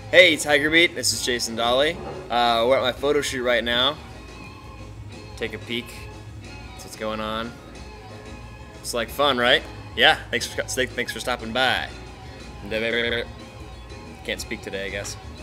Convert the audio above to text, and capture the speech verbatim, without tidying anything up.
Hey, Tiger Beat, this is Jason Dolley. Uh, we're at my photo shoot right now. Take a peek. See what's going on. It's like fun, right? Yeah, thanks for, thanks for stopping by. Can't speak today, I guess.